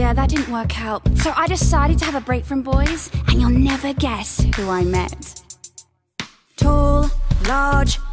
yeah, that didn't work out. So I decided to have a break from boys, and you'll never guess who I met. Tall, large,